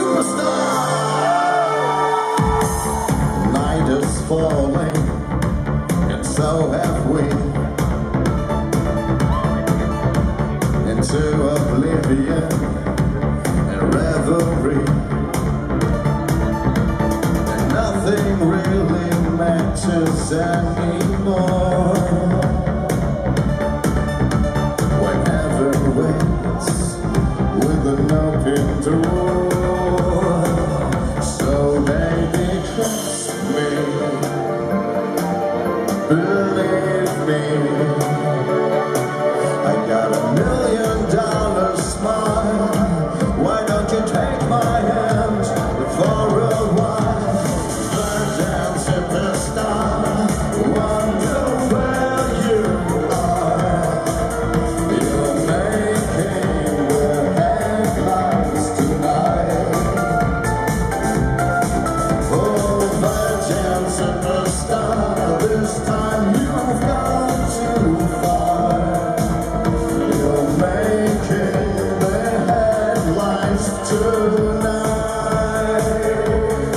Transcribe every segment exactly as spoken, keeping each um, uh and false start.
superstar. Night is falling, and so have we, into oblivion and revelry. And nothing really matters anymore. When heaven waits with an open door. So baby, trust me, believe me, I got a million dollar smile. Why don't you take my hand for a while? Virgin superstar, wonder where you are. You're making the headlines tonight. Oh, virgin superstar, this time you've gone too far. You're making the headlines tonight.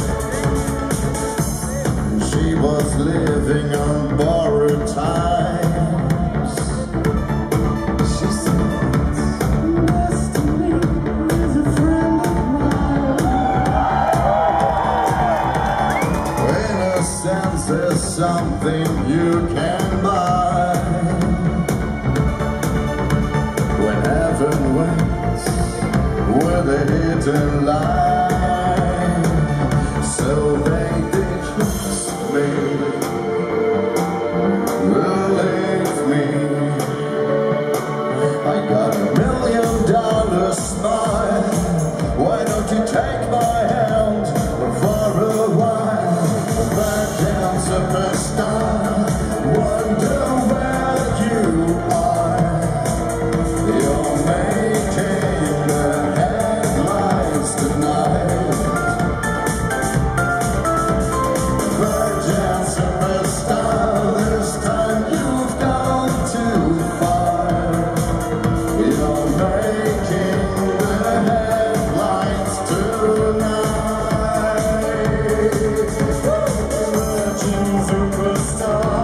She was living on borrowed times. She said, "Best to me is a friend of mine." Innocence is something you can buy. When heaven waits with a hidden lie. So baby, trust me, believe me, I got a million dollar smile. Why don't you take my hand for a while? Virgin superstar, wonder where you are. You're making the headlines tonight. Virgin superstar, this time you've gone too far. You're making the headlines tonight. Virgin superstar.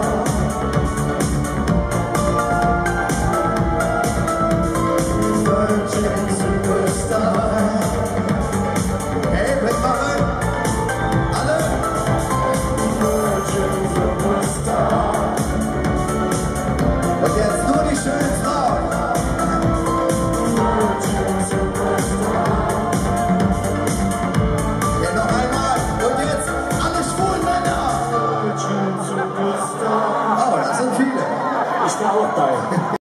Virgin superstar. Hey, big man. Hello. Virgin superstar. Und jetzt nur die schönen Frauen. Virgin superstar. Geht noch einmal. Und jetzt alle schwulen Männer. Virgin superstar. Oh, das sind viele. Ich bin auch bei.